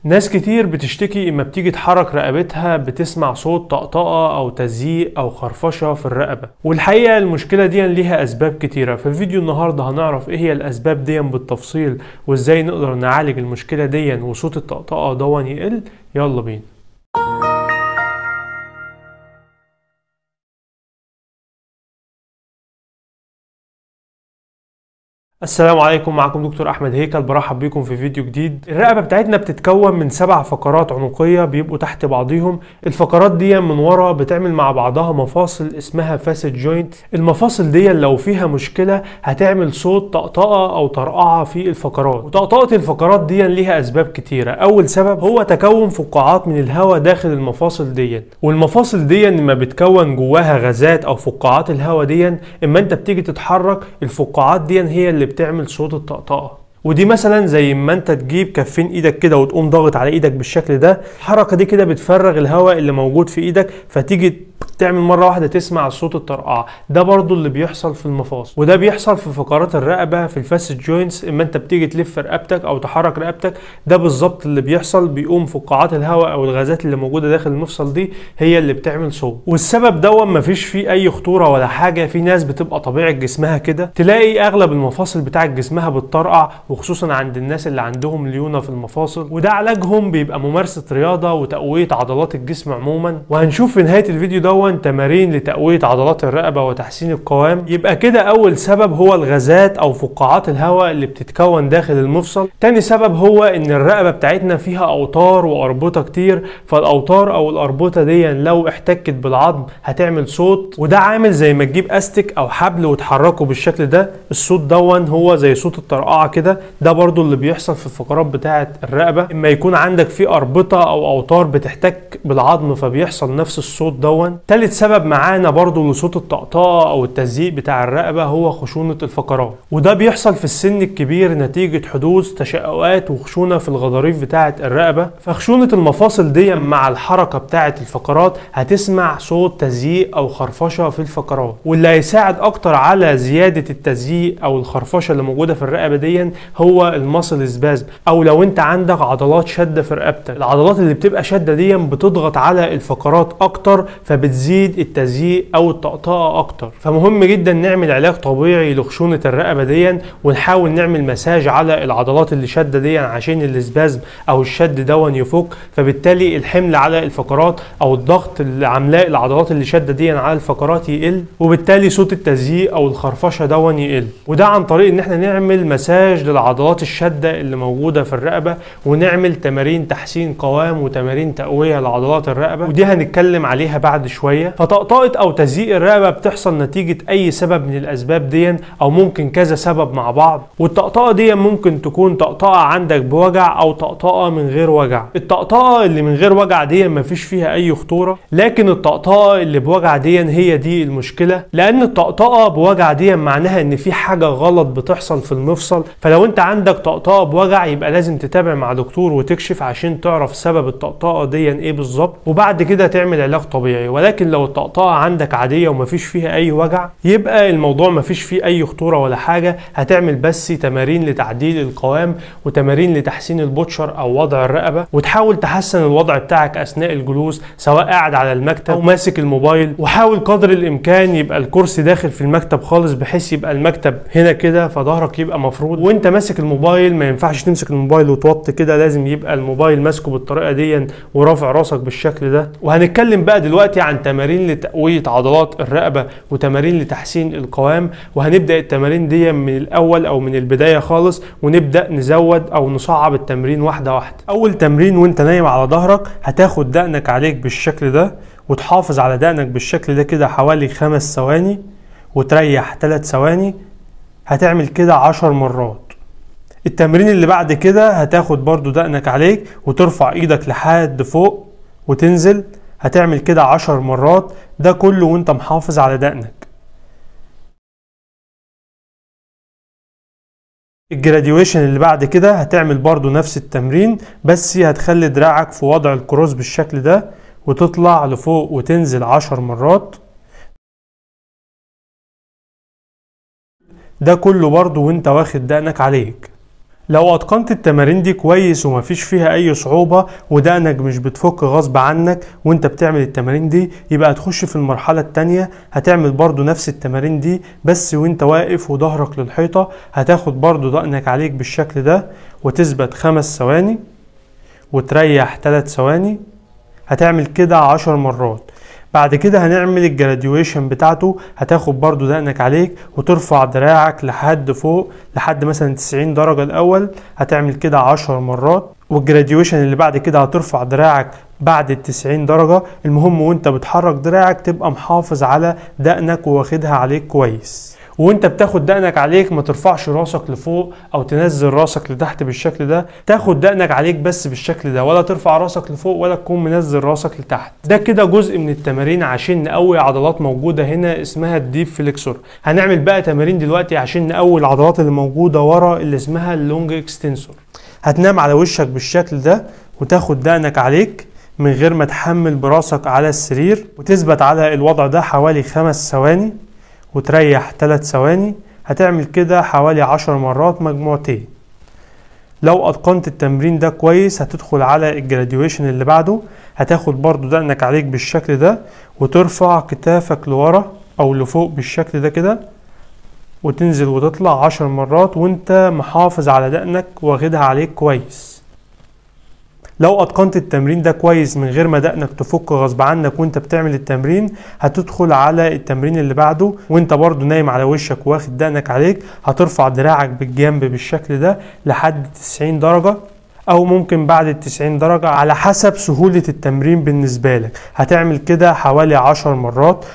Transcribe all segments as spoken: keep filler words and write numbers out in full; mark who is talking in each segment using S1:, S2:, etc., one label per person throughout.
S1: ناس كتير بتشتكي اما بتيجي تحرك رقبتها بتسمع صوت طقطقة او تزييق او خرفشة في الرقبة، والحقيقة المشكلة دي ليها اسباب كتيرة. في فيديو النهاردة هنعرف ايه هي الاسباب دي بالتفصيل وازاي نقدر نعالج المشكلة دي وصوت الطقطقة دون يقل. يلا بينا. السلام عليكم، معكم دكتور احمد هيكل، برحب بيكم في فيديو جديد. الرقبه بتاعتنا بتتكون من سبع فقرات عنقيه بيبقوا تحت بعضيهم. الفقرات دي من ورا بتعمل مع بعضها مفاصل اسمها فاسد جوينت. المفاصل دي لو فيها مشكله هتعمل صوت طقطقه او طرقعه في الفقرات، وطقطقه الفقرات دي ليها اسباب كتيره. اول سبب هو تكون فقاعات من الهواء داخل المفاصل دي، والمفاصل دي لما بتكون جواها غازات او فقاعات الهواء دي، اما انت بتيجي تتحرك الفقاعات دي هي اللي بتعمل صوت الطقطقه. ودي مثلا زي ما انت تجيب كفين ايدك كده وتقوم ضاغط على ايدك بالشكل ده، الحركه دي كده بتفرغ الهواء اللي موجود في ايدك، فتيجي تعمل مره واحده تسمع صوت الطرقعه. ده برضو اللي بيحصل في المفاصل، وده بيحصل في فقرات الرقبه في الفاسد جوينتس. اما انت بتيجي تلف رقبتك او تحرك رقبتك، ده بالظبط اللي بيحصل، بيقوم فقاعات الهواء او الغازات اللي موجوده داخل المفصل دي هي اللي بتعمل صوت. والسبب ده مفيش فيه اي خطوره ولا حاجه. في ناس بتبقى طبيعه جسمها كده، تلاقي اغلب المفاصل بتاعت جسمها بتطرقع، وخصوصا عند الناس اللي عندهم ليونه في المفاصل، وده علاجهم بيبقى ممارسه رياضه وتقويه عضلات الجسم عموما. وهنشوف في نهايه الفيديو ده تمارين لتقويه عضلات الرقبه وتحسين القوام. يبقى كده اول سبب هو الغازات او فقاعات الهواء اللي بتتكون داخل المفصل. تاني سبب هو ان الرقبه بتاعتنا فيها اوتار واربطه كتير، فالاوتار او الاربطه دي لو احتكت بالعظم هتعمل صوت، وده عامل زي ما تجيب استك او حبل وتحركه بالشكل ده. الصوت دون هو زي صوت الطرقعه كده. ده برضو اللي بيحصل في الفقرات بتاعه الرقبه، اما يكون عندك في اربطه او اوتار بتحتك بالعظم فبيحصل نفس الصوت دون. تالت سبب معانا برضو لصوت الطقطقه او التزييق بتاع الرقبه هو خشونه الفقرات، وده بيحصل في السن الكبير نتيجه حدوث تشققات وخشونه في الغضاريف بتاعه الرقبه. فخشونه المفاصل دي مع الحركه بتاعه الفقرات هتسمع صوت تزييق او خرفشه في الفقرات. واللي هيساعد اكتر على زياده التزييق او الخرفشه اللي موجوده في الرقبه دي هو الماسل سبازم، او لو انت عندك عضلات شده في رقبتك. العضلات اللي بتبقى شده دي بتضغط على الفقرات اكتر فبتزيد التزييق او الطقطقه اكتر. فمهم جدا نعمل علاج طبيعي لخشونه الرقبه دي، ونحاول نعمل مساج على العضلات اللي شده دي عشان الاسبازم او الشد دون يفك، فبالتالي الحمل على الفقرات او الضغط اللي عاملاه العضلات اللي شده دي على الفقرات يقل، وبالتالي صوت التزييق او الخرفشه دون يقل. وده عن طريق ان احنا نعمل مساج للعضلات الشده اللي موجوده في الرقبه، ونعمل تمارين تحسين قوام وتمارين تقويه لعضلات الرقبه، ودي هنتكلم عليها بعد شويه. فطقطقه او تزييق الرقبه بتحصل نتيجه اي سبب من الاسباب دي، او ممكن كذا سبب مع بعض. والطقطقه دي ممكن تكون طقطقه عندك بوجع او طقطقه من غير وجع. الطقطقه اللي من غير وجع دي مفيش فيها اي خطوره، لكن الطقطقه اللي بوجع دي هي دي المشكله. لان الطقطقه بوجع دي معناها ان في حاجه غلط بتحصل في المفصل. فلو انت عندك طقطقه بوجع يبقى لازم تتابع مع دكتور وتكشف عشان تعرف سبب الطقطقه دي ايه بالظبط، وبعد كده تعمل علاج طبيعي. ولكن لو الطقطقه عندك عاديه ومفيش فيها اي وجع يبقى الموضوع مفيش فيه اي خطوره ولا حاجه. هتعمل بس تمارين لتعديل القوام وتمارين لتحسين البوتشر او وضع الرقبه، وتحاول تحسن الوضع بتاعك اثناء الجلوس سواء قاعد على المكتب او ماسك الموبايل. وحاول قدر الامكان يبقى الكرسي داخل في المكتب خالص، بحيث يبقى المكتب هنا كده فظهرك يبقى مفروض، وانت ماسك الموبايل ما ينفعش تمسك الموبايل وتوطي كده، لازم يبقى الموبايل ماسكه بالطريقه دي ورافع راسك بالشكل ده. وهنتكلم بقى دلوقتي عن تمارين لتقويه عضلات الرقبه وتمارين لتحسين القوام، وهنبدا التمارين دي من الاول او من البدايه خالص، ونبدا نزود او نصعب التمرين واحده واحده. اول تمرين وانت نايم على ظهرك هتاخد دقنك عليك بالشكل ده، وتحافظ على دقنك بالشكل ده كده حوالي خمس ثواني، وتريح ثلاث ثواني. هتعمل كده عشر مرات. التمرين اللي بعد كده هتاخد برضو دقنك عليك وترفع ايدك لحد فوق وتنزل. هتعمل كده عشر مرات، ده كله وانت محافظ على دقنك. الجراديويشن اللي بعد كده هتعمل برضو نفس التمرين، بس هتخلي دراعك في وضع الكروس بالشكل ده، وتطلع لفوق وتنزل عشر مرات. ده كله برضو وانت واخد دقنك عليك. لو اتقنت التمارين دي كويس ومفيش فيها اي صعوبة ودقنك مش بتفك غصب عنك وانت بتعمل التمارين دي، يبقى هتخش في المرحلة التانية هتعمل برضو نفس التمارين دي بس وانت واقف وظهرك للحيطة. هتاخد برضو دقنك عليك بالشكل ده وتثبت خمس ثواني وتريح ثلاث ثواني. هتعمل كده عشر مرات. بعد كده هنعمل الجراديويشن بتاعته. هتاخد برضو دقنك عليك وترفع دراعك لحد فوق لحد مثلا تسعين درجة الاول. هتعمل كده عشر مرات. والجراديويشن اللي بعد كده هترفع دراعك بعد التسعين درجة. المهم وانت بتحرك دراعك تبقى محافظ على دقنك وواخدها عليك كويس. وانت بتاخد دقنك عليك ما ترفعش راسك لفوق او تنزل راسك لتحت بالشكل ده. تاخد دقنك عليك بس بالشكل ده، ولا ترفع راسك لفوق ولا تكون منزل راسك لتحت. ده كده جزء من التمارين عشان نقوي عضلات موجودة هنا اسمها الديب فليكسور. هنعمل بقى تمارين دلوقتي عشان نقوي العضلات اللي موجودة ورا اللي اسمها اللونج اكستنسور. هتنام على وشك بالشكل ده وتاخد دقنك عليك من غير ما تحمل براسك على السرير وتثبت على الوضع ده حوالي خمس ثواني وتريح ثلاث ثواني. هتعمل كده حوالي عشر مرات مجموعتين. لو اتقنت التمرين ده كويس هتدخل على الجراديويشن اللي بعده. هتاخد برضو دقنك عليك بالشكل ده وترفع كتافك لورا او لفوق بالشكل ده كده وتنزل وتطلع عشر مرات وانت محافظ على دقنك واخدها عليك كويس. لو اتقنت التمرين ده كويس من غير ما دقنك تفك غصب عنك وانت بتعمل التمرين، هتدخل على التمرين اللي بعده وانت برضو نايم على وشك واخد دقنك عليك. هترفع دراعك بالجنب بالشكل ده لحد تسعين درجة او ممكن بعد التسعين درجة على حسب سهولة التمرين بالنسبة لك. هتعمل كده حوالي عشر مرات.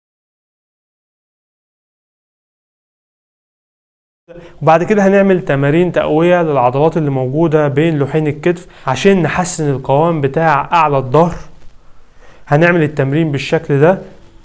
S1: وبعد كده هنعمل تمارين تقوية للعضلات اللي موجودة بين لوحين الكتف عشان نحسن القوام بتاع اعلى الظهر. هنعمل التمرين بالشكل ده.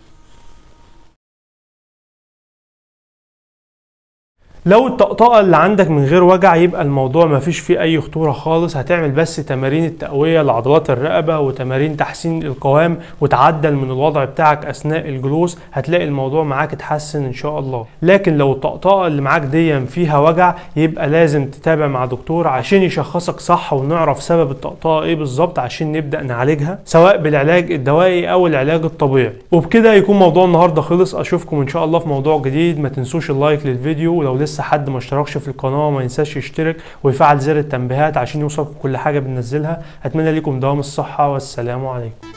S1: لو الطقطقه اللي عندك من غير وجع يبقى الموضوع مفيش فيه اي خطوره خالص. هتعمل بس تمارين التقويه لعضلات الرقبه وتمارين تحسين القوام وتعدل من الوضع بتاعك اثناء الجلوس. هتلاقي الموضوع معاك اتحسن ان شاء الله. لكن لو الطقطقه اللي معاك دي فيها وجع يبقى لازم تتابع مع دكتور عشان يشخصك صح ونعرف سبب الطقطقه ايه بالظبط عشان نبدا نعالجها سواء بالعلاج الدوائي او العلاج الطبيعي. وبكده يكون موضوع النهارده خلص. اشوفكم ان شاء الله في موضوع جديد. ما تنسوش اللايك للفيديو، ولو لسه حد ما اشتركش في القناه ما ينساش يشترك ويفعل زر التنبيهات عشان يوصلكم كل حاجه بننزلها. اتمنى لكم دوام الصحه والسلام عليكم.